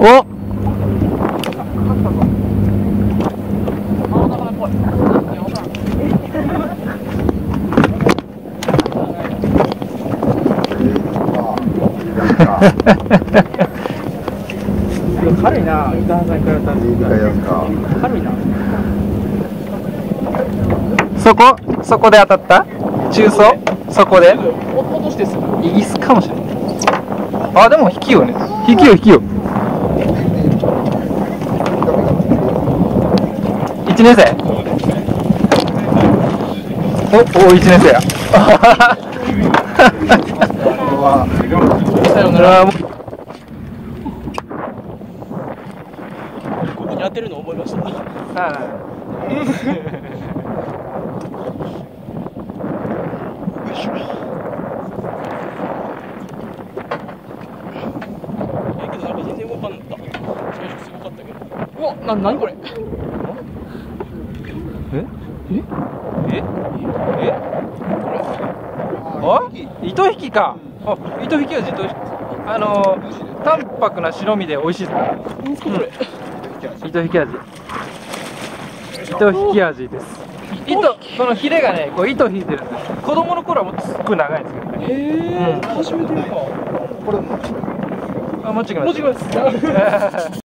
お軽いな、伊沢さんに比べたら軽いな。 そこで当たった？中層？そこで？ 落としてすぐ。 イギスかもしれない。あ、でも引きよね。引きよ。1年生。お、1年生や。 さよなら。ここに当てるの思いました。けどなんか全然動かんかった。最初すごかったけど。うわ、何これ。 あ、糸引きか。あ、糸引き味。淡白な白身で美味しいです。糸引き味。糸引き味です。そのヒレがね、こう糸引いてるんです。子供の頃はもっとすっごい長いんですけどね。 へえ、初めて見た。 あ、間違いないです。